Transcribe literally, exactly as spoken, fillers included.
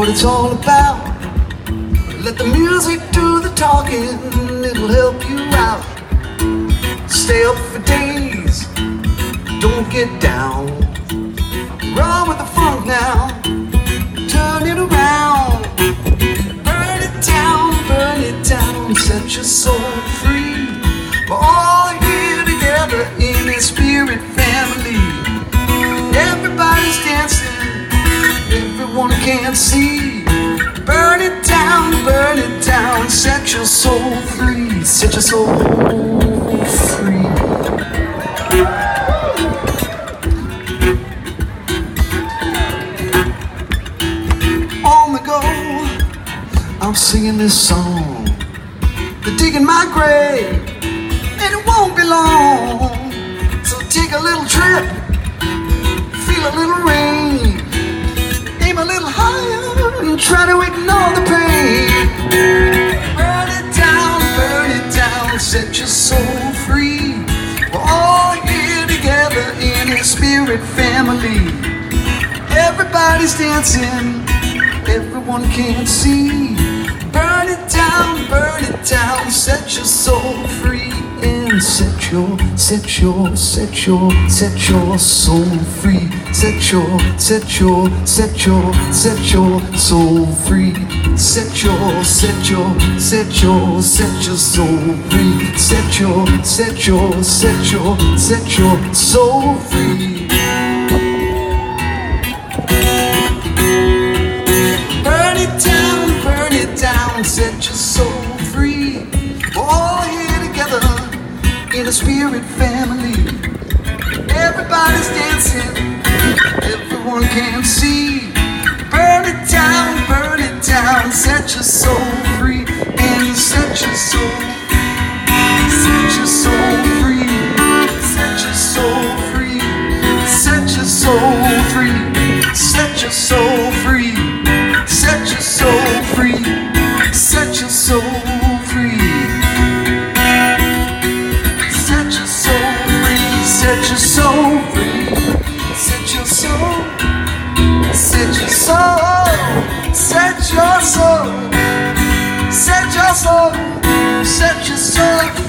what it's all about. Let the music do the talking, it'll help you out. Stay up for days, don't get down. Run with the funk now, turn it around. Burn it down, burn it down, set your soul free. We're all here together in a spirit family. Everybody's dancing, everyone can see. Burn it down, burn it down, set your soul free. Set your soul free. On the go, I'm singing this song. They're digging my grave, and it won't be long. So take a little trip, feel a little rain, aim a little higher and try to ignore the pain. Burn it down, burn it down, set your soul free. We're all here together in a spirit family. Everybody's dancing, everyone can see. Burn it down, burn it down, set your soul free. And set your, set your, set your, set your soul free. Set your, set your, set your, set your soul free. Set your, set your, set your, set your soul free. Set your, set your, set your, set your soul free. Burn it down, burn it down, set your soul free. We're all here together in a spirit family. Everybody's dancing, everyone can see. Burn it down, burn it down, set your soul free. And set your soul, set your soul free. Set your soul free. Set your soul free. Set your soul free. Set your soul free. Set your soul free. Set your soul free. Set your soul free. Set your soul. Set your soul. Set your soul. Set your soul. Set your soul free.